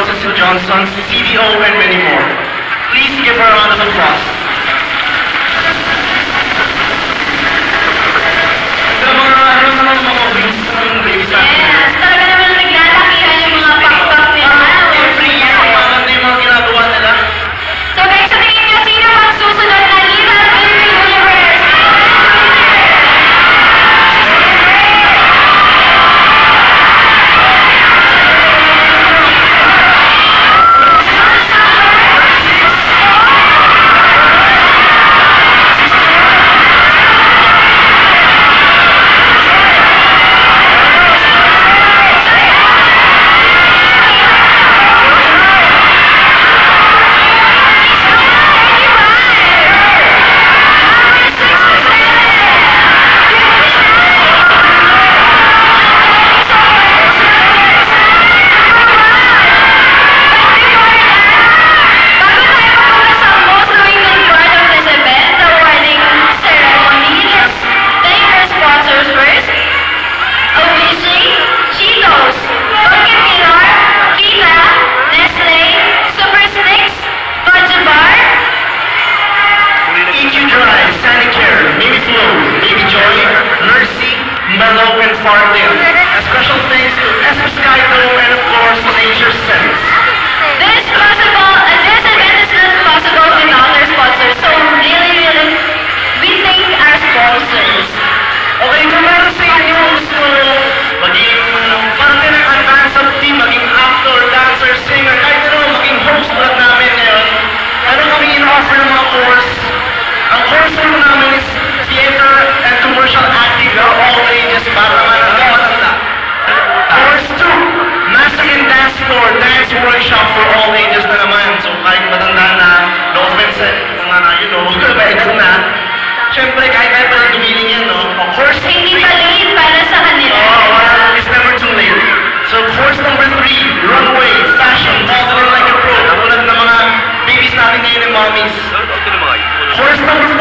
Johnson, CDO, and many more. Please give her a round of applause. Yes, talaga naman naglalakihan yung mga pakpak nila. Every year, umangat na yung mga ginagawa nila. So guys, sa tingin niyo, sino magsusunod na Little Philippine Universe? A special thanks to Skydo and of course Nature's Sense. This event is not possible without our sponsors. So really, we thank our sponsors. Okay, kung meron sa inyo gusto maging parte ng advanced team, maging actor, dancer, singer, kahit ano, maging host tulad namin ngayon, ano kami in-offer ng mga course? Ang course namin is theater and commercial acting are all ages para naman hanggang matanda. Course 2, Master in Dance Floor, Dance Workshop for all ages na naman. So kahit matanda na, no offense mga na, you know, baedad na. Siyempre, kahit pa rin dumiling yan, no? Of course, Hindi pa late para sa kanila. well, it's never too late. So course number 3, runway, fashion, modeling like a pro. Katulad ng mga babies natin ngayon and mommies. Course number 4,